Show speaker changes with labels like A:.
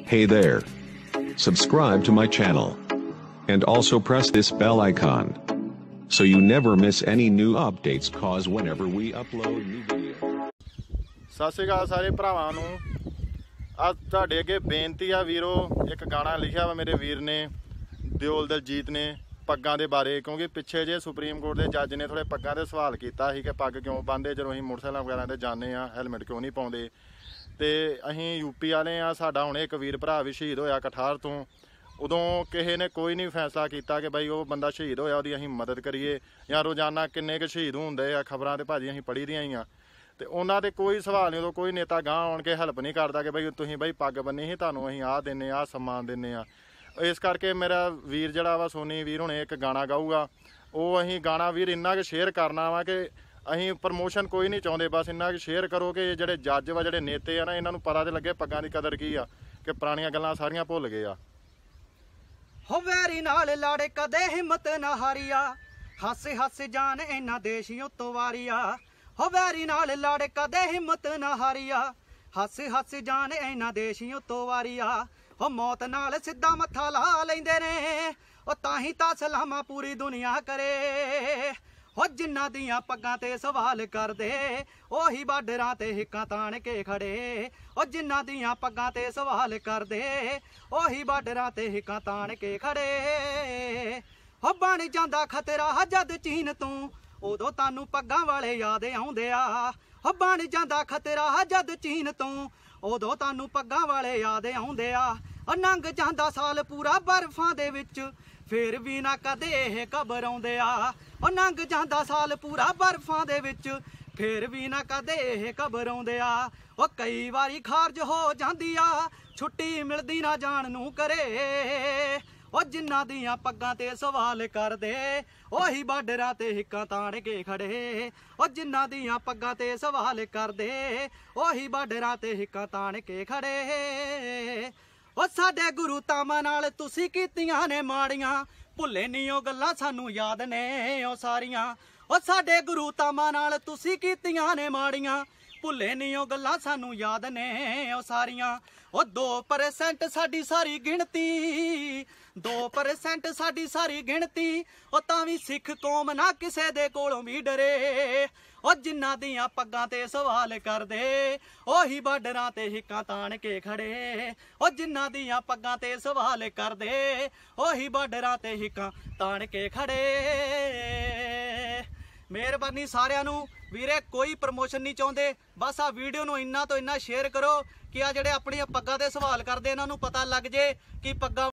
A: Hey there. Subscribe to my channel. And also press this bell icon. So you never miss any new updates cause whenever we upload new video.
B: ਸਤਿ ਸ਼੍ਰੀ ਅਕਾਲ ਸਾਰੇ ਭਰਾਵਾਂ ਨੂੰ। ਅੱਜ ਤੁਹਾਡੇ ਅੱਗੇ ਬੇਨਤੀ ਆ ਵੀਰੋ, ਇੱਕ ਗਾਣਾ ਲਿਖਿਆ ਵਾ ਮੇਰੇ ਵੀਰ ਨੇ ਦਿਓਲ ਦਲਜੀਤ ਨੇ ਪੱਗਾਂ ਦੇ ਬਾਰੇ, ਕਿਉਂਕਿ ਪਿੱਛੇ ਜੇ ਸੁਪਰੀਮ ਕੋਰਟ ਦੇ ਜੱਜ ਨੇ ਥੋੜੇ ਪੱਗਾਂ ਦੇ ਸਵਾਲ ਕੀਤਾ ਸੀ ਕਿ ਪੱਗ ਕਿਉਂ ਬੰਨ੍ਹਦੇ ਜਦੋਂ ਅਸੀਂ ਮੋਟਰਸਾਈਕਲਾਂ ਵਗੈਰਾ ਤੇ ਜਾਂਦੇ ਆ, ਹੈਲਮਟ ਕਿਉਂ ਨਹੀਂ ਪਾਉਂਦੇ। ਤੇ ਅਸੀਂ ਯੂਪੀ ਵਾਲੇ ਆ, ਸਾਡਾ ਹੁਣ ਇੱਕ ਵੀਰ ਭਰਾ ਵੀ ਸ਼ਹੀਦ ਹੋਇਆ ਕਠਾਰ ਤੋਂ। ਉਦੋਂ ਕਿਸੇ ਨੇ ਕੋਈ ਨਹੀਂ ਫੈਸਲਾ ਕੀਤਾ ਕਿ ਬਾਈ ਉਹ ਬੰਦਾ ਸ਼ਹੀਦ ਹੋਇਆ ਉਹਦੀ ਅਸੀਂ ਮਦਦ ਕਰੀਏ, ਜਾਂ ਰੋਜ਼ਾਨਾ ਕਿੰਨੇ ਕੁ ਸ਼ਹੀਦ ਹੁੰਦੇ ਆ, ਖਬਰਾਂ ਤੇ ਭਾਜੀ ਅਸੀਂ ਪੜ੍ਹੀ ਦੀਆਂ ਹੀ ਆ। ਤੇ ਉਹਨਾਂ ਦੇ ਕੋਈ ਸਵਾਲ ਨਹੀਂ, ਉਦੋਂ ਕੋਈ ਨੇਤਾ ਗਾਂਹ ਆਉਣ ਕੇ ਹੈਲਪ ਨਹੀਂ ਕਰਦਾ ਕਿ ਬਈ ਤੁਸੀਂ ਬਈ ਪੱਗ ਬੰਨੀ ਸੀ, ਤੁਹਾਨੂੰ ਅਸੀਂ ਆਹ ਦਿੰਦੇ ਆਹ ਸਨਮਾਨ ਦਿੰਦੇ ਆ। ਇਸ ਕਰਕੇ ਮੇਰਾ ਵੀਰ ਜਿਹੜਾ ਵਾ ਸੋਨੀ ਵੀਰ ਹੁਣੇ ਇੱਕ ਗਾਣਾ ਗਾਊਗਾ, ਉਹ ਅਸੀਂ ਗਾਣਾ ਵੀਰ ਇੰਨਾ ਕੁ ਸ਼ੇਅਰ ਕਰਨਾ ਵਾ ਕਿ ਅਸੀਂ ਪ੍ਰਮੋਸ਼ਨ ਕੋਈ ਨਹੀਂ ਚਾਹੁੰਦੇ, ਬਸ ਇੰਨਾ ਕੁ ਸ਼ੇਅਰ ਕਰੋ ਕਿ ਜਿਹੜੇ ਜੱਜ ਵਾ, ਜਿਹੜੇ ਨੇਤੇ ਆ ਨਾ, ਇਹਨਾਂ ਨੂੰ ਪਤਾ ਤੇ ਲੱਗੇ ਪੱਗਾਂ ਦੀ ਕਦਰ ਕੀ ਆ, ਕਿ ਪੁਰਾਣੀਆਂ ਗੱਲਾਂ ਸਾਰੀਆਂ ਭੁੱਲ ਗਏ ਆ।
C: ਹੋ ਵੈਰੀ ਨਾਲ ਲੜ ਕਦੇ ਹਿੰਮਤ ਨਾ ਹਾਰੀਆ, ਹੱਸ ਹੱਸ ਜਾਨ ਇਹਨਾਂ ਦੇਸ਼ੀਆਂ ਤੋਂ ਵਾਰੀਆ। ਹੋ ਵੈਰੀ ਨਾਲ ਲੜ ਕਦੇ ਹਿੰਮਤ ਨਾ ਹਾਰੀਆ, ਹੱਸ ਹੱਸ ਜਾਨ ਇਹਨਾਂ ਦੇਸ਼ੀਆਂ ਤੋਂ ਵਾਰੀਆ। ਹੋ ਮੌਤ ਨਾਲ ਸਿੱਧਾ ਮੱਥਾ ਲਾ ਲੈਂਦੇ ਨੇ, ਉਹ ਤਾਂ ਹੀ ਤਾਂ ਸਲਾਮਾਂ ਪੂਰੀ ਦੁਨੀਆ ਕਰੇ। ਹੋ ਜਿਨ੍ਹਾਂ ਦੀਆਂ ਪੱਗਾਂ ਤੇ ਸਵਾਲ ਕਰਦੇ, ਉਹੀ ਬਾਰਡਰਾਂ ਤੇ ਹਿੱਕਾਂ ਤਾਣ ਕੇ ਖੜੇ। ਉਹ ਜਿਨ੍ਹਾਂ ਦੀਆਂ ਪੱਗਾਂ ਤੇ ਸਵਾਲ ਕਰਦੇ, ਉਹੀ ਬਾਰਡਰਾਂ ਤੇ ਹਿੱਕਾਂ ਤਾਣ ਕੇ ਖੜੇ। ਹੋ ਬਣ ਜਾਂਦਾ ਖਤਰਾ ਜਦ ਚੀਨ ਤੋਂ, ਉਦੋਂ ਤੁਹਾਨੂੰ ਪੱਗਾਂ ਵਾਲੇ ਯਾਦ ਆਉਂਦੇ ਆ। ਹੋ ਬਣ ਜਾਂਦਾ ਖਤਰਾ ਜਦ ਚੀਨ ਤੋਂ, ਉਦੋਂ ਤੁਹਾਨੂੰ ਪੱਗਾਂ ਵਾਲੇ ਯਾਦ ਆਉਂਦੇ ਆ। ਉਹ ਲੰਘ ਜਾਂਦਾ ਸਾਲ ਪੂਰਾ ਬਰਫਾਂ ਦੇ ਵਿੱਚ, ਫੇਰ ਵੀ ਨਾ ਕਦੇ ਇਹ ਘਬਰਾਉਂਦੇ ਆ। ਉਹ ਲੰਘ ਜਾਂਦਾ ਸਾਲ ਪੂਰਾ ਬਰਫਾਂ ਦੇ ਵਿੱਚ, ਫੇਰ ਵੀ ਨਾ ਕਦੇ ਇਹ ਘਬਰਾਉਂਦੇ ਆ। ਉਹ ਕਈ ਵਾਰੀ ਖਾਰਜ ਹੋ ਜਾਂਦੀ ਆ, ਛੁੱਟੀ ਮਿਲਦੀ ਨਾ ਜਾਣ ਨੂੰ ਕਰੇ। ਉਹ ਜਿਨ੍ਹਾਂ ਦੀਆਂ ਪੱਗਾਂ ਤੇ ਸਵਾਲ ਕਰਦੇ, ਉਹੀ ਬਾਰਡਰਾਂ ਤੇ ਹਿੱਕਾਂ ਤਾਣ ਕੇ ਖੜੇ। ਉਹ ਜਿਨ੍ਹਾਂ ਦੀਆਂ ਪੱਗਾਂ ਤੇ ਸਵਾਲ ਕਰਦੇ, ਉਹੀ ਬਾਰਡਰਾਂ ਤੇ ਹਿੱਕਾਂ ਤਾਣ ਕੇ ਖੜੇ। ਉਹ ਸਾਡੇ ਗੁਰੂ ਤਾਮਾਂ ਨਾਲ ਤੁਸੀਂ ਕੀਤੀਆਂ ਨੇ ਮਾੜੀਆਂ, ਭੁੱਲੇ ਨਹੀਂ ਉਹ ਗੱਲਾਂ ਸਾਨੂੰ ਯਾਦ ਨੇ ਉਹ ਸਾਰੀਆਂ। ਉਹ ਸਾਡੇ ਗੁਰੂ ਤਾਮਾਂ ਨਾਲ ਤੁਸੀਂ ਕੀਤੀਆਂ ਨੇ ਮਾੜੀਆਂ, ਭੁੱਲੇ ਨਹੀਂ ਉਹ ਗੱਲਾਂ ਸਾਨੂੰ ਯਾਦ ਨੇ ਉਹ ਸਾਰੀਆਂ। ਉਹ 2% ਸਾਡੀ ਸਾਰੀ ਗਿਣਤੀ, 2% ਸਾਡੀ ਸਾਰੀ ਗਿਣਤੀ, ਉਹ ਤਾਂ ਵੀ ਸਿੱਖ ਕੌਮ ਨਾ ਕਿਸੇ ਦੇ ਕੋਲੋਂ ਵੀ ਡਰੇ। ਉਹ ਜਿਨ੍ਹਾਂ ਦੀਆਂ ਪੱਗਾਂ ਤੇ ਸਵਾਲ ਕਰਦੇ, ਉਹੀ ਬਾਰਡਰਾਂ ਤੇ ਹਿੱਕਾਂ ਤਾਣ ਕੇ ਖੜੇ। ਉਹ ਜਿਨ੍ਹਾਂ ਦੀਆਂ ਪੱਗਾਂ ਤੇ ਸਵਾਲ ਕਰਦੇ, ਉਹੀ ਬਾਰਡਰਾਂ ਤੇ ਹਿੱਕਾਂ ਤਾਣ ਕੇ ਖੜੇ। ਮਿਹਰਬਾਨੀ ਸਾਰਿਆਂ ਨੂੰ ਵੀਰੇ, ਕੋਈ ਪ੍ਰਮੋਸ਼ਨ ਨਹੀਂ ਚਾਹੁੰਦੇ, ਬਸ ਆ ਵੀਡੀਓ ਨੂੰ ਇੰਨਾ ਤੋਂ ਇੰਨਾ ਸ਼ੇਅਰ ਕਰੋ ਕਿ ਆ ਜਿਹੜੇ ਆਪਣੀਆਂ ਪੱਗਾਂ ਤੇ ਸਵਾਲ ਕਰਦੇ ਇਹਨਾਂ ਨੂੰ ਪਤਾ ਲੱਗ ਜੇ ਕਿ ਪੱਗਾਂ